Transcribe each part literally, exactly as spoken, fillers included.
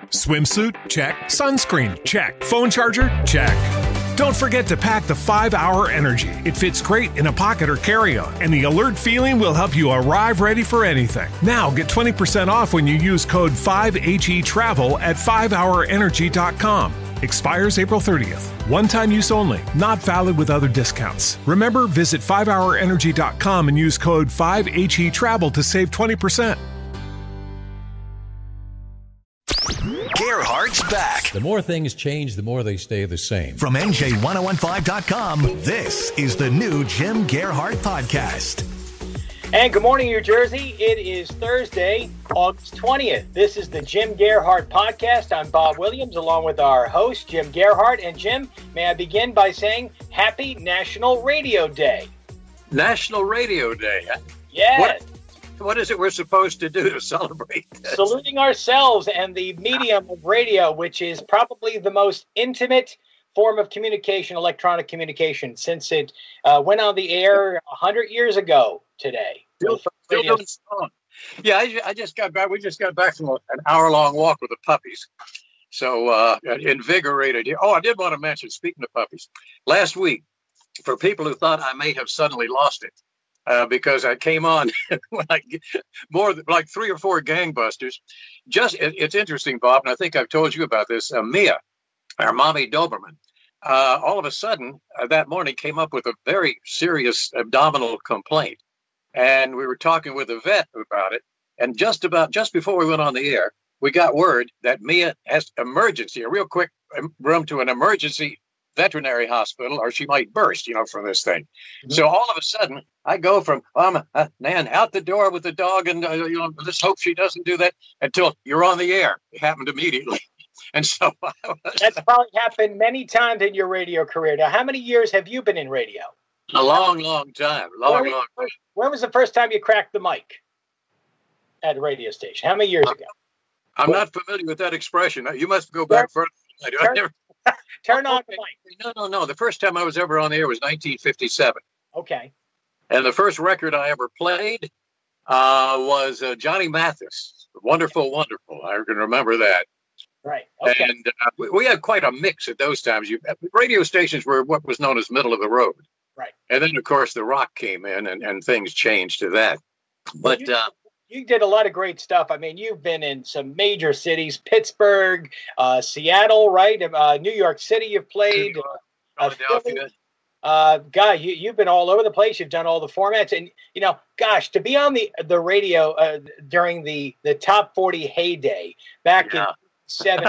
Swimsuit? Check. Sunscreen? Check. Phone charger? Check. Don't forget to pack the five hour Energy. It fits great in a pocket or carry-on, and the alert feeling will help you arrive ready for anything. Now get twenty percent off when you use code five H E Travel at five hour energy dot com. Expires April thirtieth. One-time use only. Not valid with other discounts. Remember, visit five hour energy dot com and use code five H E Travel to save twenty percent. Gerhardt's back. The more things change, the more they stay the same. From N J ten fifteen dot com, this is the new Jim Gerhardt Podcast. And good morning, New Jersey. It is Thursday, August twentieth. This is the Jim Gerhardt Podcast. I'm Bob Williams, along with our host, Jim Gerhardt. And Jim, may I begin by saying Happy National Radio Day. National Radio Day. Yes. What, what is it we're supposed to do to celebrate this? Saluting ourselves and the medium of radio, which is probably the most intimate form of communication, electronic communication, since it uh, went on the air one hundred years ago today. Still, still doing strong. Yeah, I, I just got back. We just got back from a, an hour-long walk with the puppies. So uh, invigorated. Oh, I did want to mention, speaking of puppies, last week, for people who thought I may have suddenly lost it, uh, because I came on like more than, like three or four gangbusters. Just it, it's interesting, Bob, and I think I've told you about this. Uh, Mia, our mommy Doberman, uh, all of a sudden uh, that morning came up with a very serious abdominal complaint. And we were talking with a vet about it. And just about just before we went on the air, we got word that Mia has emergency, a real quick room to an emergency veterinary hospital, or she might burst, you know, from this thing. Mm-hmm. So all of a sudden, I go from, um, uh, man, out the door with the dog, and, uh, you know, let's hope she doesn't do that, until you're on the air. It happened immediately. And so I was, that's probably happened many times in your radio career. Now, how many years have you been in radio? A long, long time. Long, when, long time. When was the first time you cracked the mic at a radio station? How many years ago? I'm not familiar with that expression. You must go back further. Turn, never... turn on the mic. No, no, no. The first time I was ever on the air was nineteen fifty-seven. Okay. And the first record I ever played uh, was uh, Johnny Mathis. Wonderful, wonderful. I can remember that. Right. Okay. And uh, we, we had quite a mix at those times. You, radio stations were what was known as middle of the road. Right. And then, of course, the rock came in, and, and things changed to that. But you, uh, you did a lot of great stuff. I mean, you've been in some major cities, Pittsburgh, uh, Seattle, right? Uh, New York City, you've played. Uh, Philadelphia. Uh, guy, you, you've been all over the place. You've done all the formats. And, you know, gosh, to be on the the radio uh, during the, the top forty heyday back yeah. in seven,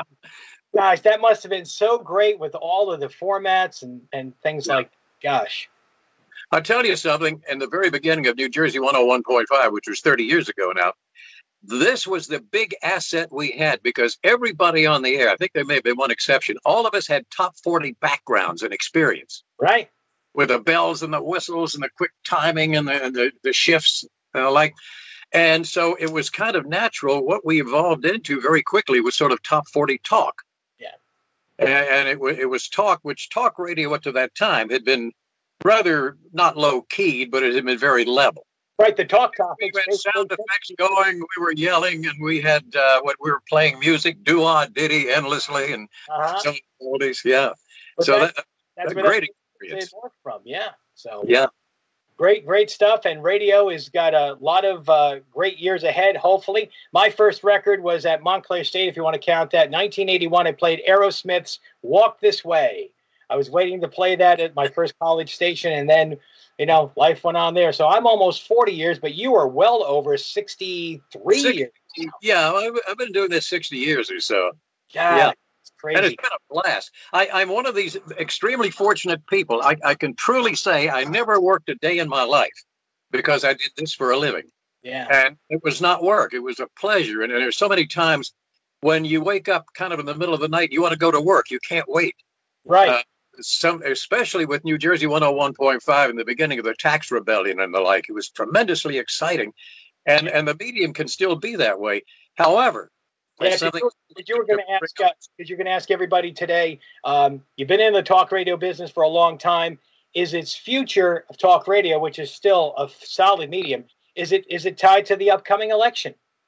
gosh, that must have been so great with all of the formats and, and things yeah. like Gosh. I'll tell you something. In the very beginning of New Jersey one oh one point five, which was thirty years ago now, this was the big asset we had, because everybody on the air, I think there may have been one exception, all of us had top forty backgrounds and experience. Right. With the bells and the whistles and the quick timing and the, and the, the shifts and the like. And so it was kind of natural. What we evolved into very quickly was sort of top forty talk. And, and it, w- it was talk, which talk radio up to that time had been rather not low-keyed, but it had been very level. Right, the talk topics. We had sound effects going, we were yelling, and we had uh, what we were playing music, doo-wah, ditty, endlessly, and uh-huh. some oldies, yeah. But so that's, that, that's a where great they experience. work from, yeah. So yeah. Great, great stuff. And radio has got a lot of uh, great years ahead, hopefully. My first record was at Montclair State, if you want to count that. nineteen eighty-one, I played Aerosmith's Walk This Way. I was waiting to play that at my first college station, and then, you know, life went on there. So I'm almost forty years, but you are well over sixty-three sixty, years. Yeah, I've, I've been doing this sixty years or so. God, yeah. Crazy. And it's been a blast. I, I'm one of these extremely fortunate people. I, I can truly say I never worked a day in my life because I did this for a living. Yeah. And it was not work. It was a pleasure. And, and there's so many times when you wake up kind of in the middle of the night, you want to go to work. You can't wait. Right. Uh, some, especially with New Jersey one oh one point five in the beginning of the tax rebellion and the like. It was tremendously exciting. And, and the medium can still be that way. However, Yeah, because you were going to ask, uh, you're going to ask everybody today. Um, you've been in the talk radio business for a long time. Is its future of talk radio, which is still a solid medium, is it is it tied to the upcoming election?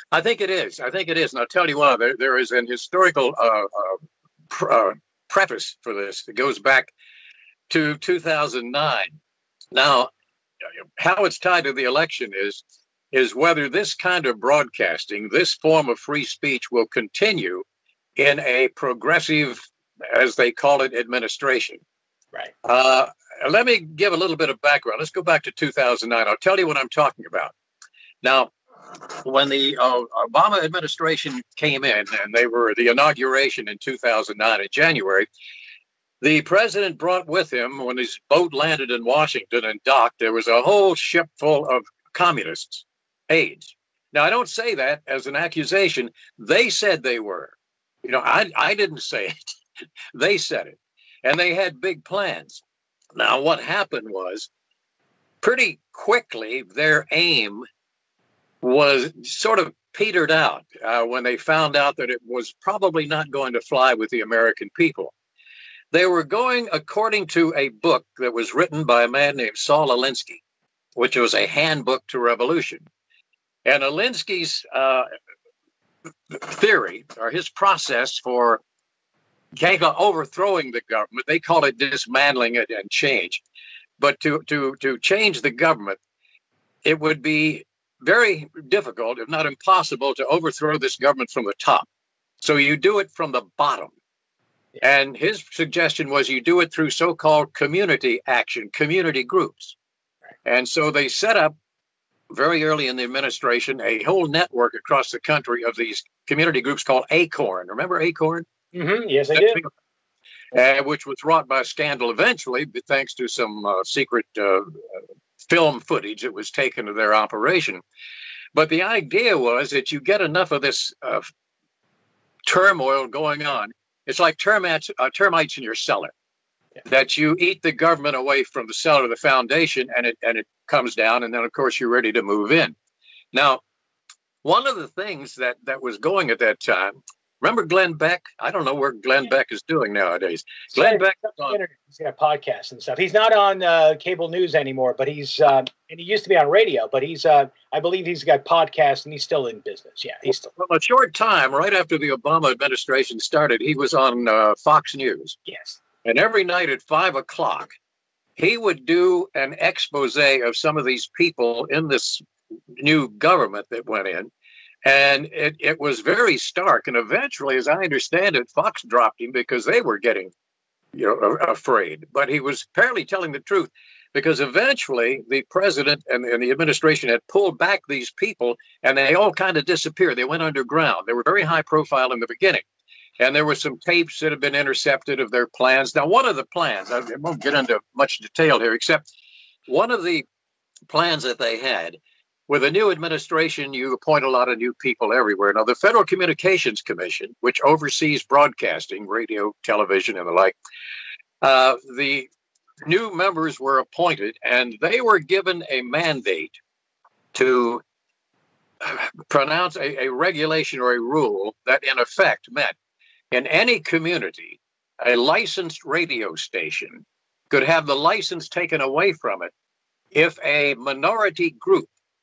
I think it is. I think it is. And I'll tell you what, there, there is an historical uh, uh, pr- uh, preface for this that goes back to two thousand nine. Now, how it's tied to the election is, is whether this kind of broadcasting, this form of free speech will continue in a progressive, as they call it, administration. Right. Uh, let me give a little bit of background. Let's go back to two thousand nine. I'll tell you what I'm talking about. Now, when the uh, Obama administration came in and they were the inauguration in two thousand nine in January, the president brought with him, when his boat landed in Washington and docked, there was a whole ship full of communists, aides. Now, I don't say that as an accusation. They said they were. You know, I, I didn't say it. They said it. And they had big plans. Now, what happened was, pretty quickly, their aim was sort of petered out uh, when they found out that it was probably not going to fly with the American people. They were going according to a book that was written by a man named Saul Alinsky, which was a handbook to revolution. And Alinsky's uh, theory, or his process for overthrowing the government, they call it dismantling it and change. But to, to, to change the government, it would be very difficult, if not impossible, to overthrow this government from the top. So you do it from the bottom. And his suggestion was you do it through so-called community action, community groups. And so they set up very early in the administration a whole network across the country of these community groups called ACORN. Remember ACORN? Mm-hmm. Yes, I do. Uh, which was wrought by scandal eventually, but thanks to some uh, secret uh, film footage that was taken of their operation. But the idea was that you get enough of this uh, turmoil going on. It's like termites, uh, termites in your cellar, yeah. That you eat the government away from the cellar of the foundation, and it and it comes down, and then, of course, you're ready to move in. Now, one of the things that, that was going at that time, remember Glenn Beck? I don't know where Glenn yeah. Beck is doing nowadays. Glenn yeah, Beck. On, he's got podcasts and stuff. He's not on uh, cable news anymore, but he's uh, and he used to be on radio. But he's, uh, I believe, he's got podcasts and he's still in business. Yeah, he's still. Well, a short time right after the Obama administration started, he was on uh, Fox News. Yes, and every night at five o'clock, he would do an expose of some of these people in this new government that went in. And it, it was very stark. And eventually, as I understand it, Fox dropped him because they were getting, you know, afraid. But he was apparently telling the truth, because eventually the president and, and the administration had pulled back these people, and they all kind of disappeared. They went underground. They were very high profile in the beginning. And there were some tapes that had been intercepted of their plans. Now, one of the plans, I won't get into much detail here, except one of the plans that they had, with a new administration, you appoint a lot of new people everywhere. Now, the Federal Communications Commission, which oversees broadcasting, radio, television, and the like, uh, the new members were appointed, and they were given a mandate to pronounce a, a regulation or a rule that, in effect, meant in any community, a licensed radio station could have the license taken away from it if a minority group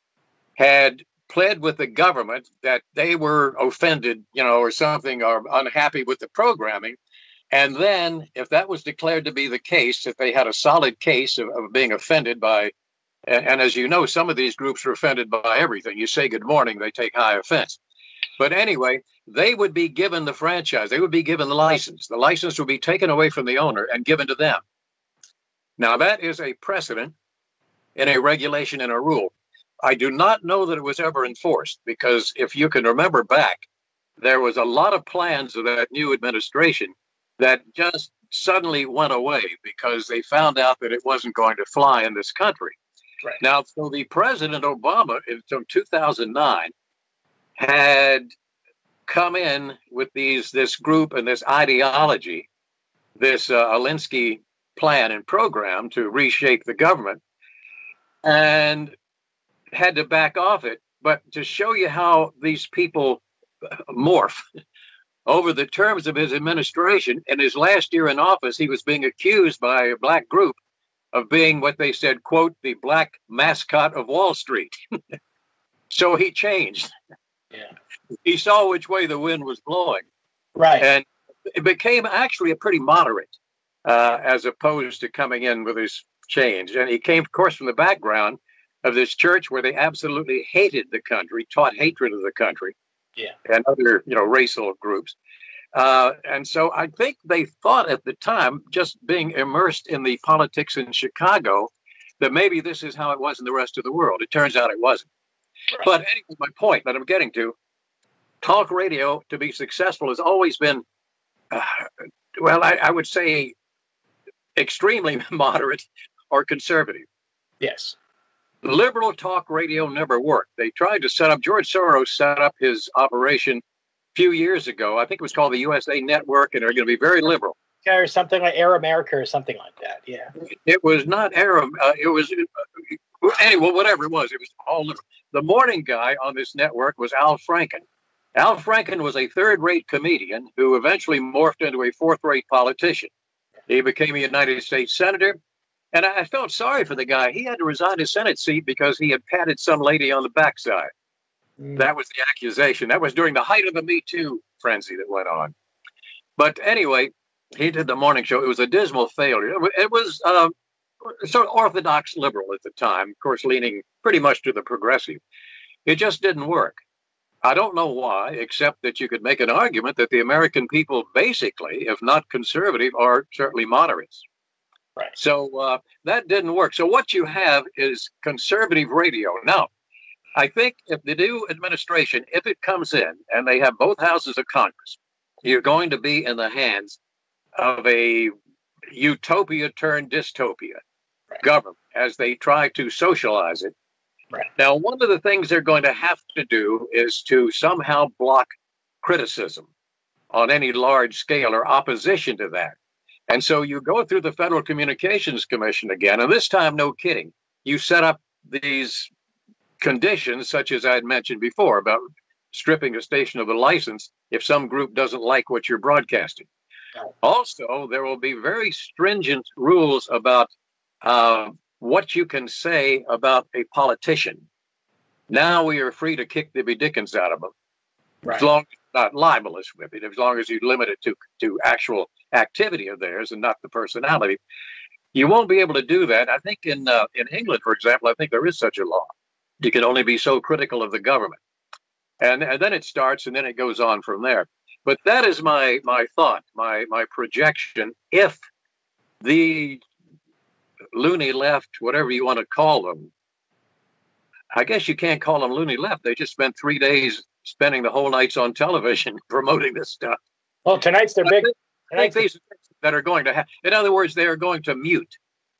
had pled with the government that they were offended, you know, or something, or unhappy with the programming. And then if that was declared to be the case, if they had a solid case of, of being offended by, and, and as you know, some of these groups are offended by everything. You say good morning, they take high offense. But anyway, they would be given the franchise. They would be given the license. The license would be taken away from the owner and given to them. Now, that is a precedent in a regulation and a rule. I do not know that it was ever enforced, because if you can remember back, there was a lot of plans of that new administration that just suddenly went away because they found out that it wasn't going to fly in this country. Right. Now, so the President Obama in two thousand nine had come in with these this group and this ideology, this uh, Alinsky plan and program to reshape the government, and had to back off it. But to show you how these people morph over the terms of his administration, in his last year in office, he was being accused by a black group of being what they said, quote, the black mascot of Wall Street. So he changed. Yeah. He saw which way the wind was blowing. Right. And it became actually a pretty moderate, uh, as opposed to coming in with his change. And he came, of course, from the background of this church where they absolutely hated the country, taught hatred of the country, yeah, and other, you know, racial groups. Uh, and so I think they thought at the time, just being immersed in the politics in Chicago, that maybe this is how it was in the rest of the world. It turns out it wasn't. Right. But anyway, my point that I'm getting to, talk radio to be successful has always been, uh, well, I, I would say extremely moderate or conservative. Yes. Liberal talk radio never worked. They tried to set up, George Soros set up his operation a few years ago. I think it was called the U S A Network, and they're going to be very liberal. Or something like Air America or something like that. Yeah. It was not Air, uh, it was, uh, anyway, whatever it was, it was all liberal. The morning guy on this network was Al Franken. Al Franken was a third-rate comedian who eventually morphed into a fourth-rate politician. He became a United States senator, and I felt sorry for the guy. He had to resign his Senate seat because he had patted some lady on the backside. Mm. That was the accusation. That was during the height of the Me Too frenzy that went on. But anyway, he did the morning show. It was a dismal failure. It was uh, sort of orthodox liberal at the time, of course, leaning pretty much to the progressive. It just didn't work. I don't know why, except that you could make an argument that the American people basically, if not conservative, are certainly moderates. Right. So uh, that didn't work. So what you have is conservative radio. Now, I think if the new administration, if it comes in and they have both houses of Congress, you're going to be in the hands of a utopia turned dystopia right. government as they try to socialize it. Right. Now, one of the things they're going to have to do is to somehow block criticism on any large scale or opposition to that. And so you go through the Federal Communications Commission again, and this time, no kidding, you set up these conditions, such as I had mentioned before, about stripping a station of a license if some group doesn't like what you're broadcasting. Also, there will be very stringent rules about uh, what you can say about a politician. Now we are free to kick the Dickens out of them, right. as long as it's not libelous with it, as long as you limit it to, to actual activity of theirs and not the personality. You won't be able to do that. I think in uh, in England, for example, I think there is such a law. You can only be so critical of the government. And, and then it starts and then it goes on from there. But that is my my thought, my my projection. If the loony left, whatever you want to call them, I guess you can't call them loony left. They just spent three days spending the whole nights on television promoting this stuff. Well, tonight's their big. I think these that are going to have. In other words, they are going to mute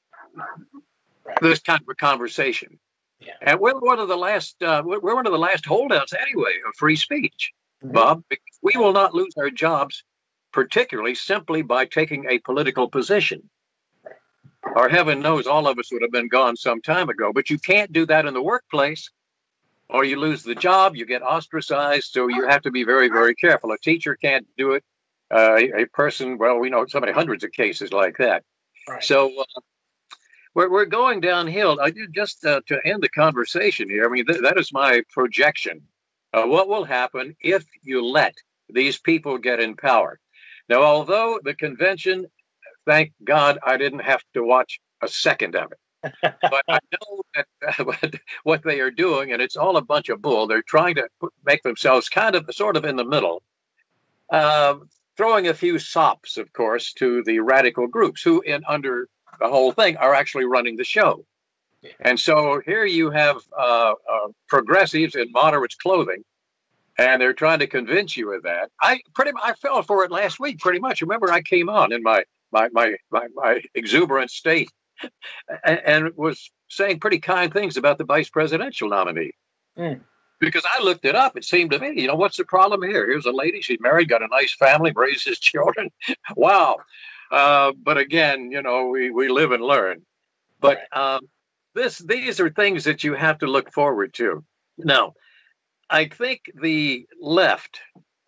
right. this kind of a conversation. Yeah. And we're one of the last. Uh, we're one of the last holdouts anyway of free speech. Bob, we will not lose our jobs, particularly simply by taking a political position. Or heaven knows all of us would have been gone some time ago, but you can't do that in the workplace or you lose the job, you get ostracized. So you have to be very, very careful. A teacher can't do it. Uh, a, a person, well, we know so many hundreds of cases like that. Right. So uh, we're, we're going downhill. I did just uh, to end the conversation here. I mean, th- that is my projection. Uh, what will happen if you let these people get in power? Now, although the convention, thank God I didn't have to watch a second of it. But I know that, uh, what they are doing, and it's all a bunch of bull. They're trying to put, make themselves kind of sort of in the middle, uh, throwing a few sops, of course, to the radical groups who, in under the whole thing, are actually running the show. And so here you have uh, uh, progressives in moderates clothing, and they're trying to convince you of that. I pretty I fell for it last week, pretty much. Remember, I came on in my my my my, my exuberant state and, and was saying pretty kind things about the vice presidential nominee. Mm. Because I looked it up. It seemed to me, you know, what's the problem here? Here's a lady, she's married, got a nice family, raises children. Wow. Uh, but again, you know, we, we live and learn. But um, This, these are things that you have to look forward to. Now, I think the left,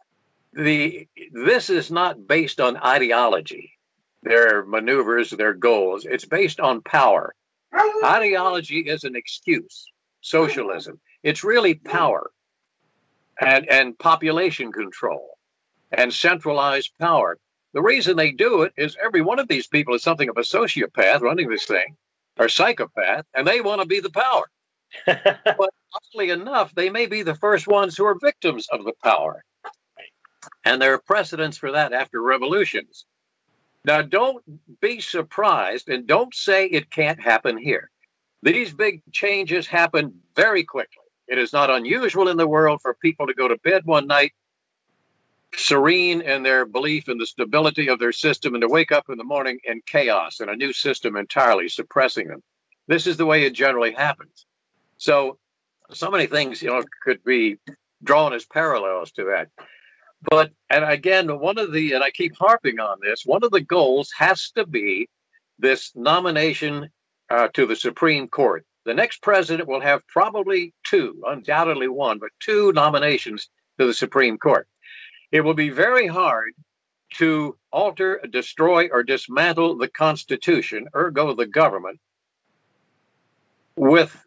the this is not based on ideology, their maneuvers, their goals. It's based on power. Ideology is an excuse. Socialism. It's really power. and, and population control and centralized power. The reason they do it is every one of these people is something of a sociopath running this thing, or psychopath, and they want to be the power. But oddly enough, they may be the first ones who are victims of the power. And there are precedents for that after revolutions. Now, don't be surprised and don't say it can't happen here. These big changes happen very quickly. It is not unusual in the world for people to go to bed one night serene in their belief in the stability of their system and to wake up in the morning in chaos and a new system entirely suppressing them. This is the way it generally happens. So, so many things, you know, could be drawn as parallels to that. But, and again, one of the, and I keep harping on this, one of the goals has to be this nomination uh, to the Supreme Court. The next president will have probably two, undoubtedly one, but two nominations to the Supreme Court. It will be very hard to alter, destroy, or dismantle the Constitution, ergo the government, with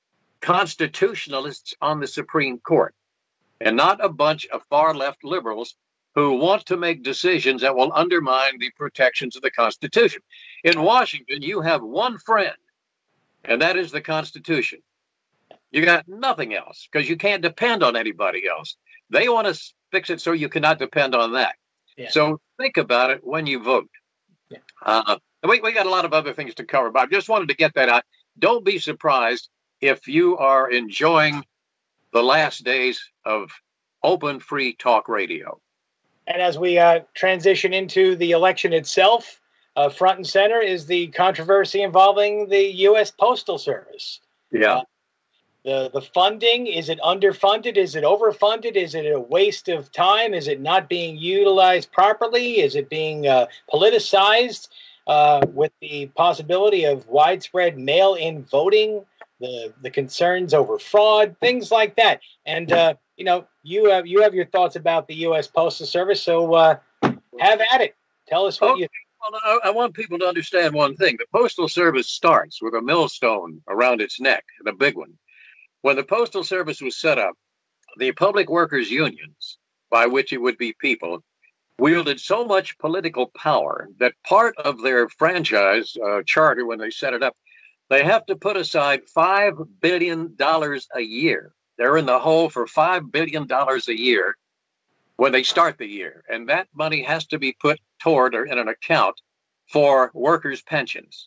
constitutionalists on the Supreme Court, and not a bunch of far-left liberals who want to make decisions that will undermine the protections of the Constitution. In Washington, you have one friend, and that is the Constitution. You got nothing else, because you can't depend on anybody else. They want to fix it so you cannot depend on that. Yeah. So think about it when you vote. Yeah. Uh, we, we got a lot of other things to cover, but I just wanted to get that out. Don't be surprised if you are enjoying the last days of open, free talk radio. And as we uh, transition into the election itself, uh, front and center is the controversy involving the U S Postal Service. Yeah. Uh, the, the funding, is it underfunded? Is it overfunded? Is it a waste of time? Is it not being utilized properly? Is it being uh, politicized uh, with the possibility of widespread mail-in voting? The, the concerns over fraud, things like that. And, uh, you know, you have, you have your thoughts about the U S Postal Service, so uh, have at it. Tell us what okay. you think. Well, I, I want people to understand one thing. The Postal Service starts with a millstone around its neck, the big one. When the Postal Service was set up, the public workers' unions, by which it would be people, wielded so much political power that part of their franchise uh, charter, when they set it up, they have to put aside five billion dollars a year. They're in the hole for five billion dollars a year when they start the year. And that money has to be put toward or in an account for workers' pensions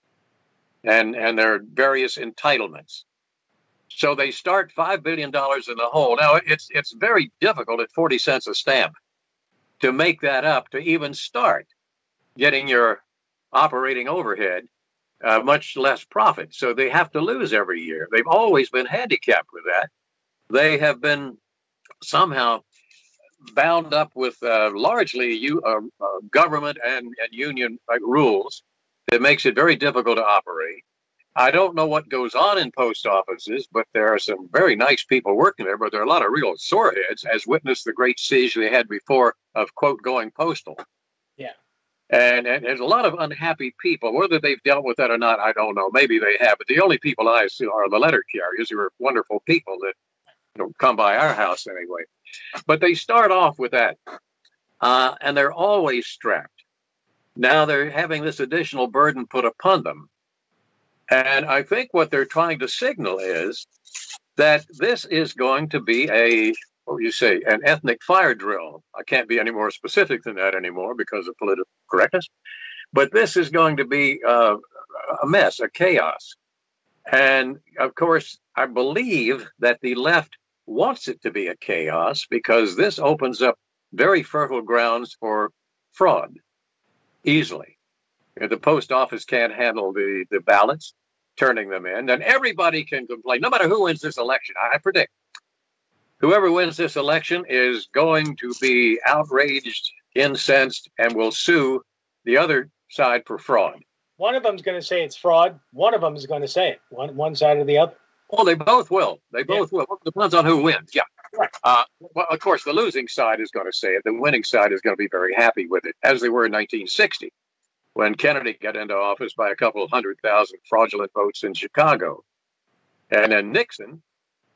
and, and their various entitlements. So they start five billion dollars in the hole. Now, it's, it's very difficult at forty cents a stamp to make that up, to even start getting your operating overhead. Uh, much less profit. So they have to lose every year. They've always been handicapped with that. They have been somehow bound up with uh, largely you, uh, uh, government and, and union uh, rules that makes it very difficult to operate. I don't know what goes on in post offices, but there are some very nice people working there, but there are a lot of real soreheads, as witnessed the great siege they had before of, quote, going postal. Yeah. And, and there's a lot of unhappy people. Whether they've dealt with that or not, I don't know. Maybe they have. But the only people I see are the letter carriers, who are wonderful people that you know, come by our house anyway. But they start off with that, uh, and they're always strapped. Now they're having this additional burden put upon them. And I think what they're trying to signal is that this is going to be a, what would you say, an ethnic fire drill. I can't be any more specific than that anymore because of political correctness. But this is going to be uh, a mess, a chaos. And of course, I believe that the left wants it to be a chaos because this opens up very fertile grounds for fraud easily. If the post office can't handle the, the ballots, turning them in, then everybody can complain, no matter who wins this election. I predict whoever wins this election is going to be outraged, incensed, and will sue the other side for fraud. One of them's going to say it's fraud. One of them is going to say it. One one side or the other. Well, they both will. They both yeah. will. Well, it depends on who wins. Yeah. Right. Uh, well, of course, the losing side is going to say it. The winning side is going to be very happy with it, as they were in nineteen sixty, when Kennedy got into office by a couple of hundred thousand fraudulent votes in Chicago. And then Nixon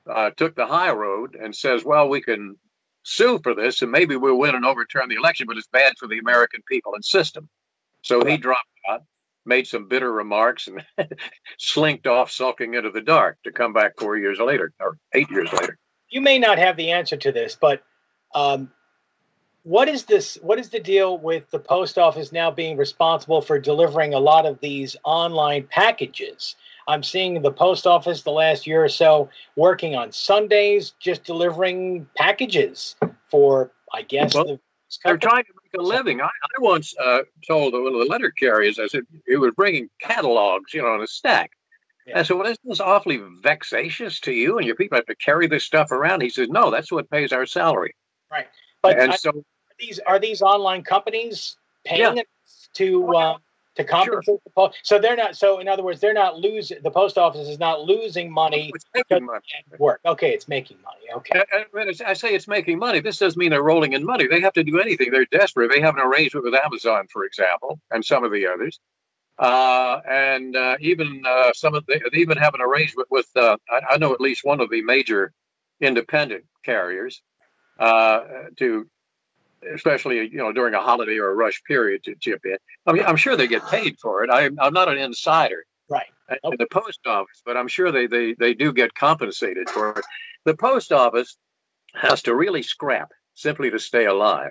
uh, took the high road and says, well, we can sue for this and maybe we'll win and overturn the election, but it's bad for the American people and system. So he dropped out, made some bitter remarks, and slinked off, sulking into the dark to come back four years later or eight years later. You may not have the answer to this, but um, what is this? What is the deal with the post office now being responsible for delivering a lot of these online packages? I'm seeing the post office the last year or so working on Sundays, just delivering packages for, I guess, well, the they're trying to make a living. I, I once uh, told one of the letter carriers, I said, he was bringing catalogs, you know, on a stack. Yeah. I said, well, isn't this awfully vexatious to you and your people have to carry this stuff around? He says, no, that's what pays our salary. Right. But and I, so, are these are these online companies paying yeah. to oh, yeah. uh, to compensate sure. the post? So they're not. So in other words, they're not losing. The post office is not losing money. It's making money. Work. Okay, it's making money. Okay. I, I, I say it's making money. This doesn't mean they're rolling in money. They have to do anything. They're desperate. They have an arrangement with Amazon, for example, and some of the others. Uh, and uh, even uh, some of the, they even have an arrangement with, uh, I, I know at least one of the major independent carriers uh, to, especially, you know, during a holiday or a rush period to chip in. I mean, I'm sure they get paid for it. I, I'm not an insider right. in Okay. the post office, but I'm sure they, they, they do get compensated for it. The post office has to really scrap simply to stay alive.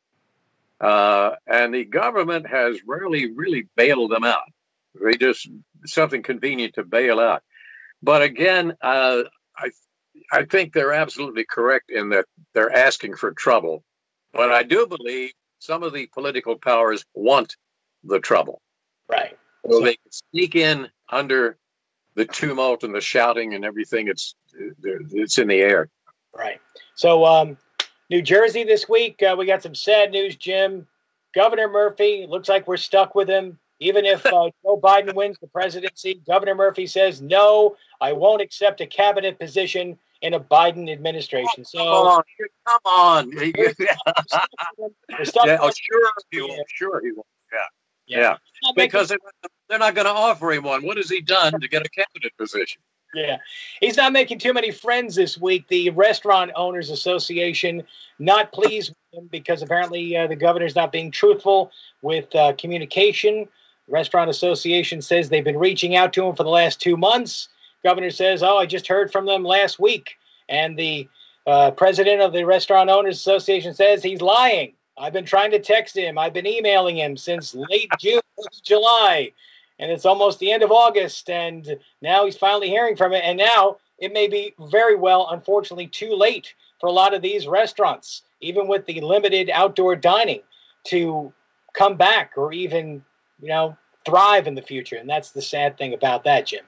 Uh, and the government has rarely really bailed them out. They just something convenient to bail out. But again, uh, I I think they're absolutely correct in that they're asking for trouble. But I do believe some of the political powers want the trouble. Right. So they can sneak in under the tumult and the shouting and everything. It's it's in the air. Right. So, um, New Jersey this week, uh, we got some sad news, Jim. Governor Murphy, looks like we're stuck with him. Even if uh, Joe Biden wins the presidency, Governor Murphy says, no, I won't accept a cabinet position in a Biden administration. So, oh, come on. Come on. We're stuck, we're stuck yeah, oh, with sure he won't. Sure he won't. Yeah. Yeah. yeah. Because making, they're not going to offer him one. What has he done to get a cabinet position? Yeah, he's not making too many friends this week. The Restaurant Owners Association not pleased with him because apparently uh, the governor's not being truthful with uh, communication. The Restaurant Association says they've been reaching out to him for the last two months. Governor says, oh, I just heard from them last week. And the uh, president of the Restaurant Owners Association says he's lying. I've been trying to text him. I've been emailing him since late June, July. And it's almost the end of August, and now he's finally hearing from it. And now it may be very well, unfortunately, too late for a lot of these restaurants, even with the limited outdoor dining, to come back or even, you know, thrive in the future. And that's the sad thing about that, Jim.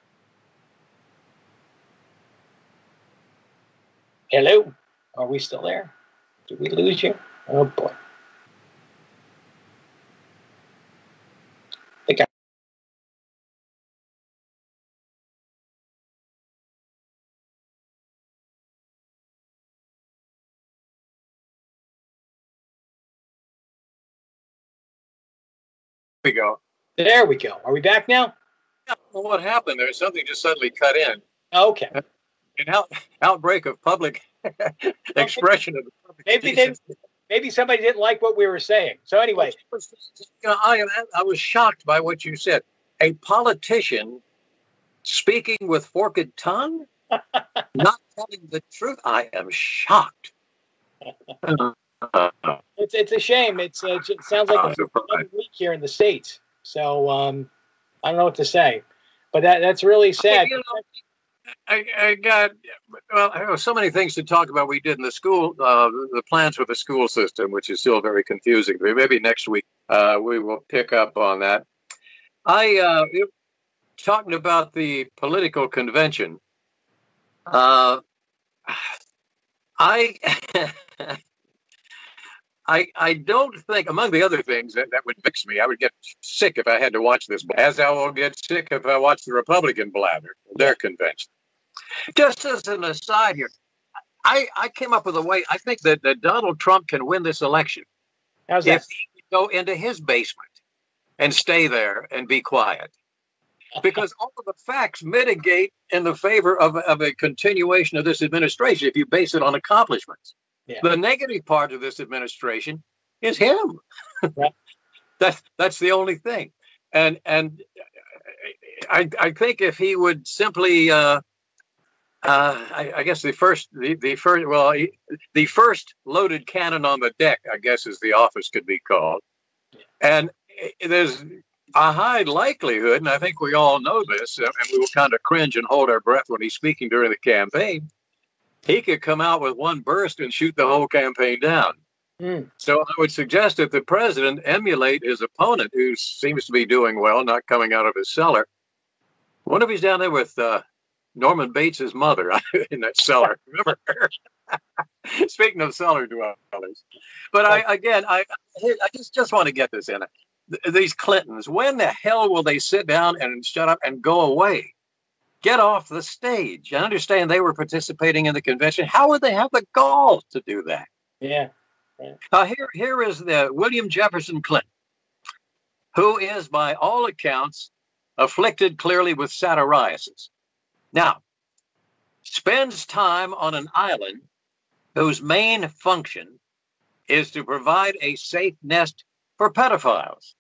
Hello? Are we still there? Did we lose you? Oh, boy. I think I we go. There we go. Are we back now? Yeah, well, what happened there? Something just suddenly cut in. Okay. An out, outbreak of public expression of the public. Maybe they, maybe somebody didn't like what we were saying. So anyway, you know, I I was shocked by what you said. A politician speaking with forked tongue, not telling the truth. I am shocked. it's it's a shame. It's uh, it sounds like it's another week here in the States. So um, I don't know what to say, but that that's really sad. You know, I, I got well. I have so many things to talk about. We did in the school, uh, the plans for the school system, which is still very confusing. Maybe next week uh, we will pick up on that. I uh, talking about the political convention. Uh, I. I, I don't think, among the other things that, that would fix me, I would get sick if I had to watch this, as I will get sick if I watch the Republican blather, their convention. Just as an aside here, I, I came up with a way, I think that, that Donald Trump can win this election. How's that? If he could go into his basement and stay there and be quiet. because all of the facts mitigate in the favor of, of a continuation of this administration if you base it on accomplishments. Yeah. The negative part of this administration is him. Yeah. that's that's the only thing. And and I I think if he would simply uh, uh, I, I guess the first the, the first well he, the first loaded cannon on the deck, I guess, as the office could be called. And there's a high likelihood, and I think we all know this, and we will kind of cringe and hold our breath when he's speaking during the campaign. He could come out with one burst and shoot the whole campaign down. Mm. So I would suggest that the president emulate his opponent, who seems to be doing well, not coming out of his cellar. What if he's down there with uh, Norman Bates' mother in that cellar? Remember her? Speaking of cellar dwellers. But I, again, I, I just, just want to get this in. These Clintons, when the hell will they sit down and shut up and go away? Get off the stage. I understand they were participating in the convention. How would they have the gall to do that? Yeah. yeah. Uh, here, here is the William Jefferson Clinton, who is, by all accounts, afflicted clearly with satyriasis. Now, spends time on an island whose main function is to provide a safe nest for pedophiles.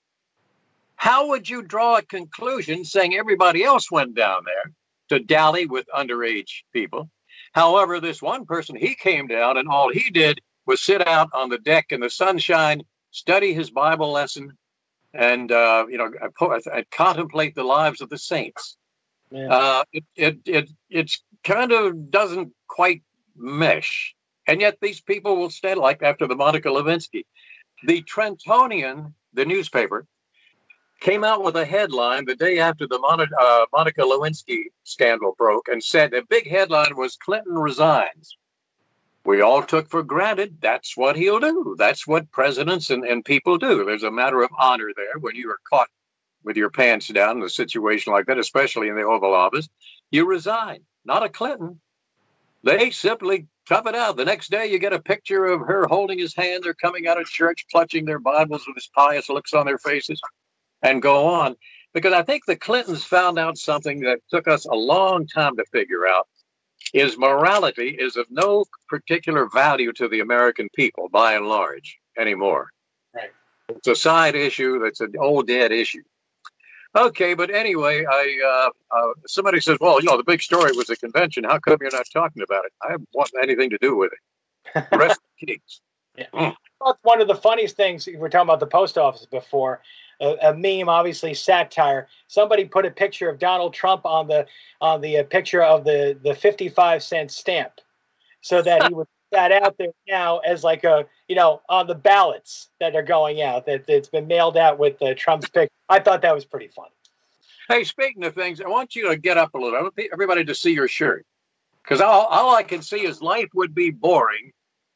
How would you draw a conclusion saying everybody else went down there to dally with underage people? However, this one person, he came down and all he did was sit out on the deck in the sunshine, study his Bible lesson, and, uh, you know, and contemplate the lives of the saints. Yeah. Uh, it, it, it, it's kind of doesn't quite mesh. And yet these people will stand, like after the Monica Lewinsky. The Trentonian, the newspaper, came out with a headline the day after the Mon- uh, Monica Lewinsky scandal broke and said the big headline was Clinton resigns. We all took for granted that's what he'll do. That's what presidents and, and people do. There's a matter of honor there when you are caught with your pants down in a situation like that, especially in the Oval Office. You resign, not a Clinton. They simply tough it out. The next day you get a picture of her holding his hand. They're coming out of church, clutching their Bibles with this pious looks on their faces, and go on. Because I think the Clintons found out something that took us a long time to figure out, is morality is of no particular value to the American people, by and large, anymore. Right. It's a side issue. That's an old dead issue. Okay, but anyway, I uh, uh, somebody says, well, you know, the big story was the convention. How come you're not talking about it? I don't want anything to do with it. Rest in peace. Yeah. Mm. Well, one of the funniest things, we were talking about the post office before, a, a meme, obviously satire. Somebody put a picture of Donald Trump on the on the uh, picture of the, the fifty-five cent stamp so that he would put that out there now as like a, you know, on the ballots that are going out, that it's been mailed out with uh, Trump's picture. I thought that was pretty funny. Hey, speaking of things, I want you to get up a little. I want everybody to see your shirt. Because all, all I can see is life would be boring.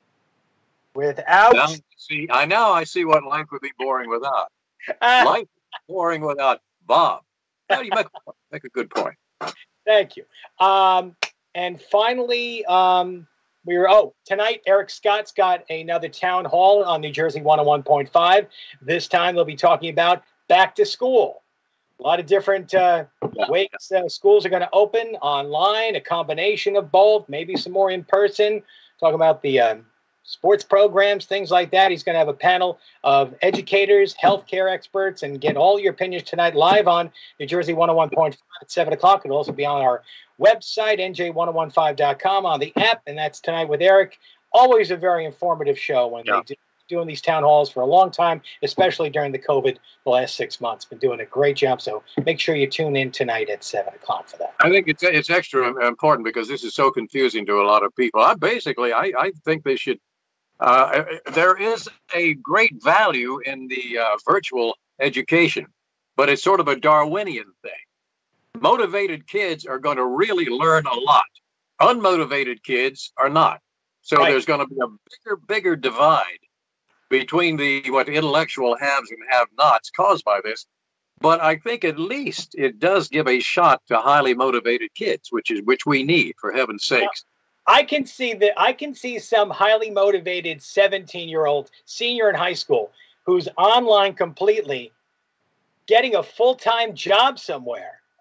Without? Now, see, I now I see what life would be boring without. Uh, life is boring without Bob. How do you make, make a good point? Thank you. Um, and finally, um, we were, oh, tonight, Eric Scott's got another town hall on New Jersey one oh one point five. This time they'll be talking about back to school. A lot of different uh, ways uh, schools are going to open, online, a combination of both, maybe some more in person. Talking about the um, sports programs, things like that. He's going to have a panel of educators, healthcare experts, and get all your opinions tonight live on New Jersey one oh one point five at seven o'clock. It'll also be on our website, N J ten fifteen dot com, on the app, and that's tonight with Eric. Always a very informative show when yeah. they do. Doing these town halls for a long time, especially during the COVID the last six months. Been doing a great job. So make sure you tune in tonight at seven o'clock for that. I think it's it's extra important because this is so confusing to a lot of people. I basically, I, I think they should, uh, there is a great value in the uh, virtual education, but it's sort of a Darwinian thing. Motivated kids are going to really learn a lot. Unmotivated kids are not. So right. There's going to be a bigger, bigger divide between the what intellectual haves and have-nots caused by this. But I think at least it does give a shot to highly motivated kids, which is which we need, for heaven's sakes. I can see that I can see some highly motivated seventeen-year-old senior in high school who's online completely, getting a full-time job somewhere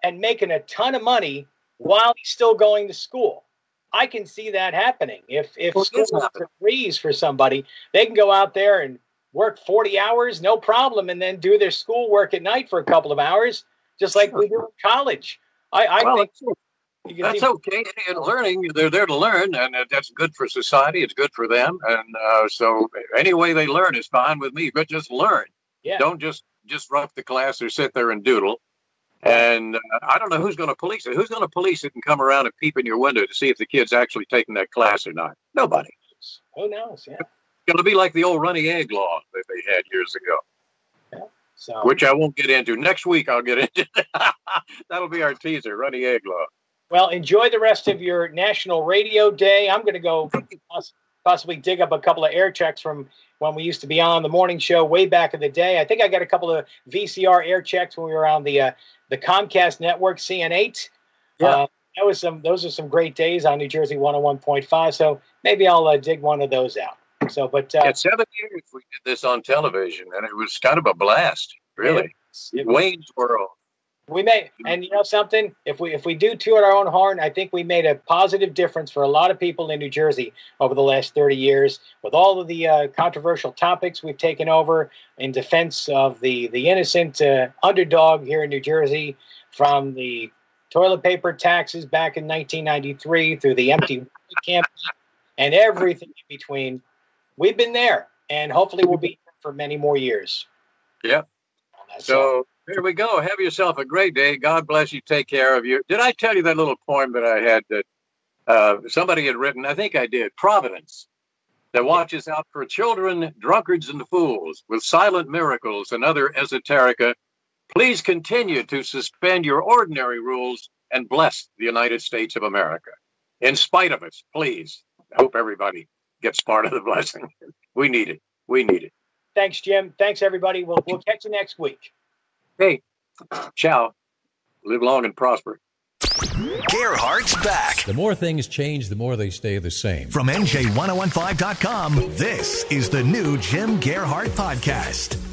and making a ton of money while he's still going to school. I can see that happening. If if well, school is a breeze for somebody, they can go out there and work forty hours, no problem, and then do their schoolwork at night for a couple of hours, just like sure. we do in college. I, I well, think that's, that's okay. And learning, they're there to learn, and that's good for society. It's good for them. And uh, so any way they learn is fine with me, but just learn. Yeah. Don't just disrupt the class or sit there and doodle. And uh, I don't know who's going to police it. Who's going to police it and come around and peep in your window to see if the kid's actually taking that class or not? Nobody. Who knows? Yeah. It's going to be like the old runny egg law that they had years ago, yeah. so, which I won't get into. Next week I'll get into. That'll be our teaser, runny egg law. Well, enjoy the rest of your National Radio Day. I'm going to go possibly dig up a couple of air checks from when we used to be on the morning show way back in the day. I think I got a couple of V C R air checks when we were on the uh, the Comcast network, C N eight. Yeah. Uh, that was some. Those are some great days on New Jersey one oh one point five. So maybe I'll uh, dig one of those out. So, but uh, yeah, seven years we did this on television, and it was kind of a blast, really. It, it, Wayne's World. We made, and you know something, if we if we do toot our own horn, I think we made a positive difference for a lot of people in New Jersey over the last thirty years with all of the uh, controversial topics we've taken over in defense of the, the innocent uh, underdog here in New Jersey, from the toilet paper taxes back in nineteen ninety-three through the empty campaign and everything in between. We've been there, and hopefully we'll be here for many more years. Yep. So all. Here we go. Have yourself a great day. God bless you. Take care of you. Did I tell you that little poem that I had that uh, somebody had written? I think I did. Providence, that watches out for children, drunkards, and fools with silent miracles and other esoterica. Please continue to suspend your ordinary rules and bless the United States of America. In spite of us, please. I hope everybody gets part of the blessing. We need it. We need it. Thanks, Jim. Thanks, everybody. We'll, we'll catch you next week. Hey, ciao. Live long and prosper. Gerhardt's back. The more things change, the more they stay the same. From N J ten fifteen dot com, this is the new Jim Gerhardt Podcast.